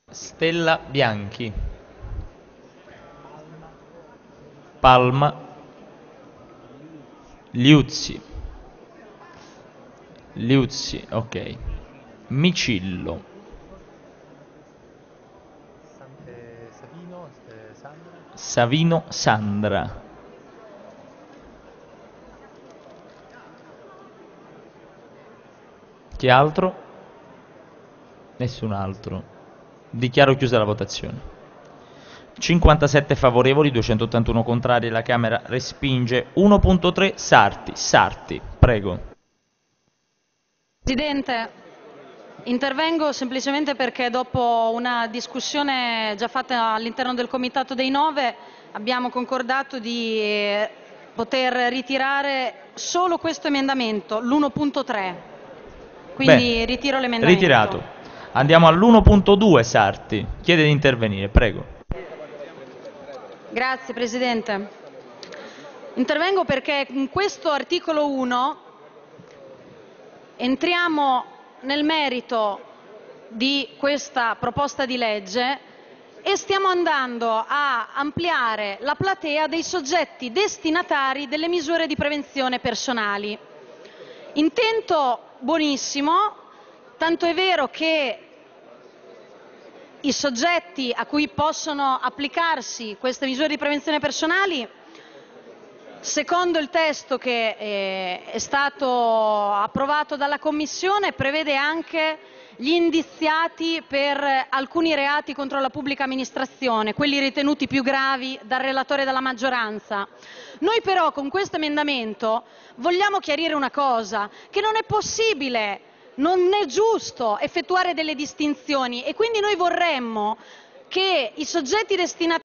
Stella Bianchi. Palma. Liuzzi. Liuzzi, ok. Micillo. Savino, Sandra. Savino Sandra. Chi altro? Nessun altro. Dichiaro chiusa la votazione. 57 favorevoli, 281 contrari, la Camera respinge. 1.3 Sarti. Sarti, prego. Presidente, intervengo semplicemente perché dopo una discussione già fatta all'interno del Comitato dei Nove abbiamo concordato di poter ritirare solo questo emendamento, l'1.3. Quindi Bene, ritiro l'emendamento. ritirato. Andiamo all'1.2 Sarti. Chiede di intervenire, prego. Grazie Presidente. Intervengo perché in questo articolo 1 entriamo nel merito di questa proposta di legge e stiamo andando a ampliare la platea dei soggetti destinatari delle misure di prevenzione personali. Intento buonissimo, tanto è vero che i soggetti a cui possono applicarsi queste misure di prevenzione personali, secondo il testo che è stato approvato dalla Commissione, prevede anche gli indiziati per alcuni reati contro la pubblica amministrazione, quelli ritenuti più gravi dal relatore e dalla maggioranza. Noi però con questo emendamento vogliamo chiarire una cosa, che non è possibile, non è giusto effettuare delle distinzioni e quindi noi vorremmo che i soggetti destinatari